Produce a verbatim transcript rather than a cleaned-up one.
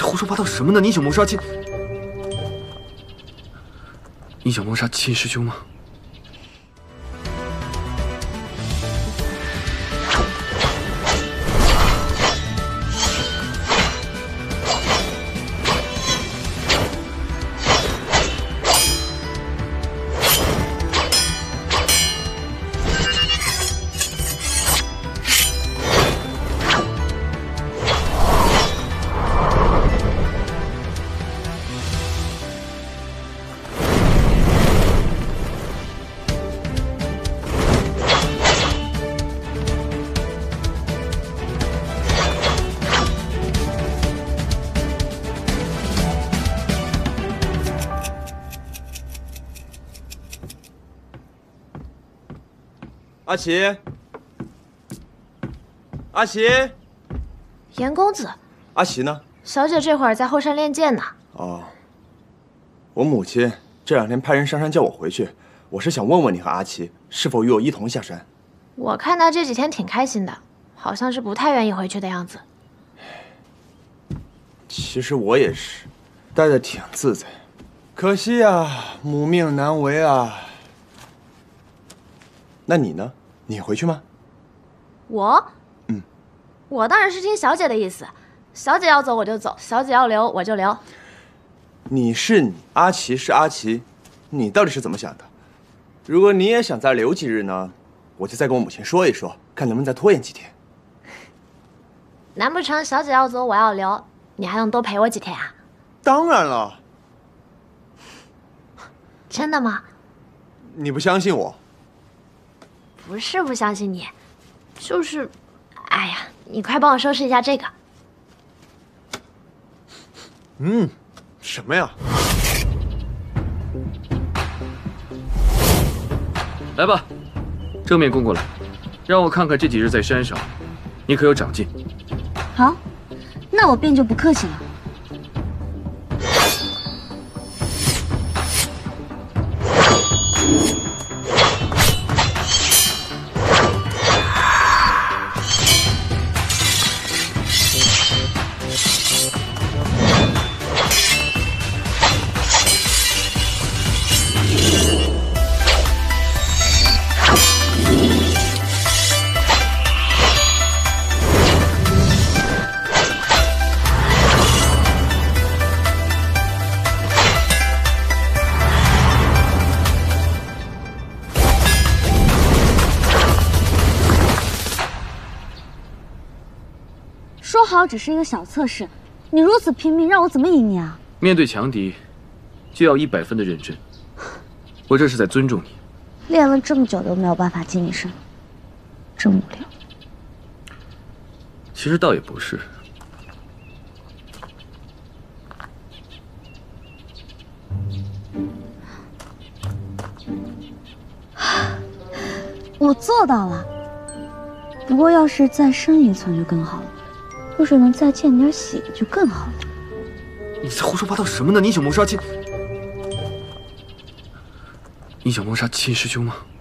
胡说八道什么呢？你想谋杀亲？你想谋杀亲师兄吗？ 阿奇，阿奇， 严公子， 阿奇呢？ 小姐这会儿在后山练剑呢。 哦，我母亲这两天派人上山叫我回去，我是想问问你和阿奇是否与我一同下山。 我看他这几天挺开心的，好像是不太愿意回去的样子。 其实我也是，待得挺自在，可惜呀，母命难违啊。那你呢？ 你回去吗？ 我， 嗯， 我当然是听小姐的意思，小姐要走我就走，小姐要留我就留。 你是你，阿奇是阿奇，你到底是怎么想的？如果你也想再留几日呢，我就再跟我母亲说一说，看能不能再拖延几天。 难不成小姐要走我要留，你还能多陪我几天啊？ 当然了。 真的吗？ 你不相信我？ 不是不相信你，就是，哎呀，你快帮我收拾一下这个。 嗯，什么呀？ 来吧，正面攻过来，让我看看这几日在山上，你可有长进。 好，那我便就不客气了。 说好只是一个小测试，你如此拼命，让我怎么赢你啊？ 面对强敌，就要一百分的认真。我这是在尊重你。 练了这么久都没有办法近你身，真无聊。 其实倒也不是。 我做到了，不过要是再深一层就更好了。 要是能再见点血就更好了。 你在胡说八道什么呢？你想谋杀亲？你想谋杀亲师兄吗？